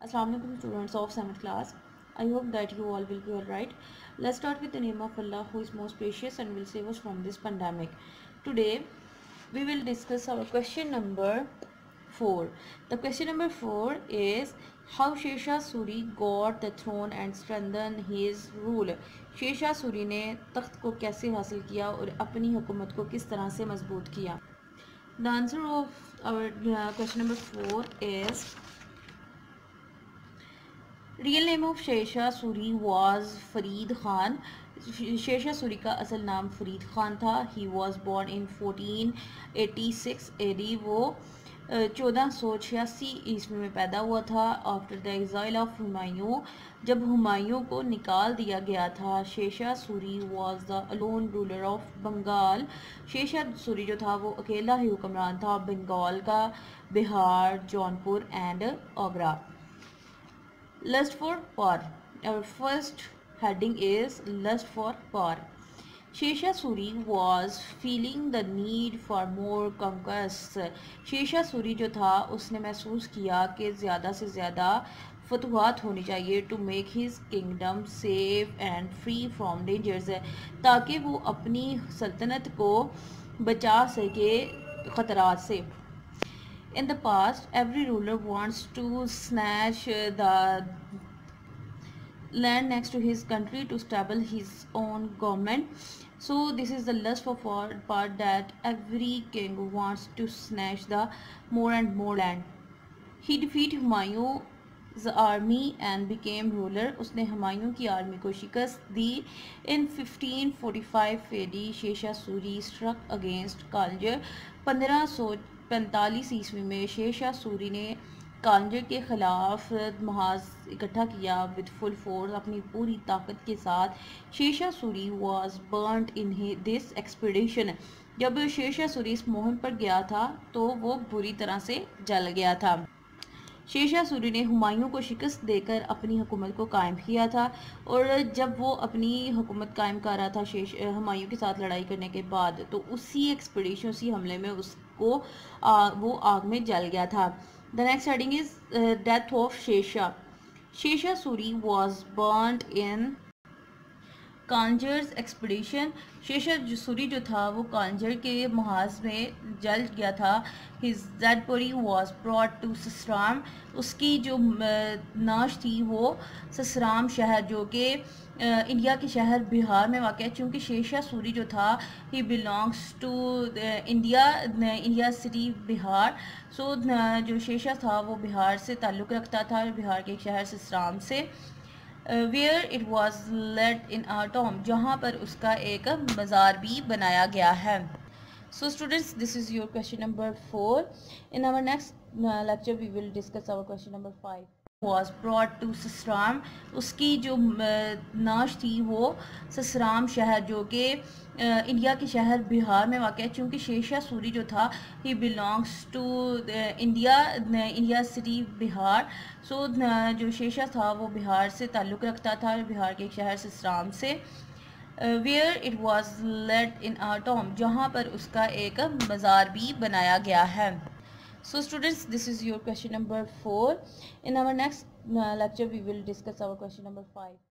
Assalamu alaikum students of 7th class. I hope that you all will be alright. Let's start with the name of Allah who is most gracious and will save us from this pandemic. Today we will discuss our question number 4. The question number 4 is how Sher Suri got the throne and strengthened his rule. Sher Suri ने तख्त को कैसे हासिल किया और अपनी हुकूमत को किस तरह से मजबूत किया. The answer of our question number 4 is real name of Sher Shah Suri was Farid Khan. Sher Shah Suri का असल नाम फरीद खान था. He was born in 1486 AD. वो 1486 ईस्वी में पैदा हुआ था. After the exile of Humayun, जब हुमायूं को निकाल दिया गया था. Sher Shah Suri was the alone ruler of Bengal. Sher Shah Suri जो था वो अकेला ही हुक्मरान था बंगाल का, Bihar, Jaunpur and Agra. Lust for power. Our first heading is lust for power. Sher Suri was feeling the need for more conquests. Sher Suri जो था उसने महसूस किया कि ज़्यादा से ज़्यादा फतवाहत होनी चाहिए to make his kingdom safe and free from dangers, ताकि वो अपनी सल्तनत को बचा सके ख़तरात से. In the past, every ruler wants to snatch the land next to his country to establish his own government. So this is the lust for part that every king wants to snatch the more and more land. He defeated Humayun's army and became ruler. उसने हुमायूं की army को शिकस्त दी. In 1545 AD, Sher Suri struck against Kanjar. 1545 ईस्वी में शेरशाह सूरी ने कांजर के ख़िलाफ़ महाज इकट्ठा किया विद फुल फोर्स, अपनी पूरी ताकत के साथ. Sher Shah Suri was burned in this expedition. जब शेरशाह सूरी इस मुहिम पर गया था तो वो बुरी तरह से जल गया था. शेरशाह सूरी ने हुमायूं को शिकस्त देकर अपनी हुकूमत को कायम किया था. और जब वो अपनी हुकूमत कायम कर रहा था हुमायूं के साथ लड़ाई करने के बाद, तो उसी एक्सपीडिशन, उसी हमले में उसको वो आग में जल गया था. The next heading is death of Sher Shah. Sher Shah Suri was burned in Kalinjar's expedition. Sher Shah Suri जो था वो कांजर के महाज में जल गया था. His dead body was brought to Sasaram. उसकी जो नाश थी वो ससराम शहर, जो कि इंडिया के शहर बिहार में वाक़ है. चूँकि शेरशाह सूरी जो था he belongs to India city Bihar. So जो शेरशाह था वो बिहार से ताल्लुक़ रखता था, बिहार के एक शहर ससराम से. Where it was laid in a tomb, जहाँ पर उसका एक मज़ार भी बनाया गया है. So students, this is your question number 4. In our next lecture we will discuss our question number 5. Was brought to Sasaram. उसकी जो नाश थी वो ससराम शहर, जो कि इंडिया के शहर बिहार में वाक़ है. चूँकि शेरशाह सूरी जो था he belongs to India city Bihar. So जो शेरशाह था वो बिहार से ताल्लुक़ रखता था, बिहार के एक शहर ससराम से. Where it was laid in a tomb, जहाँ पर उसका एक मज़ार भी बनाया गया है. So students, this is your question number 4. In our next lecture we will discuss our question number 5.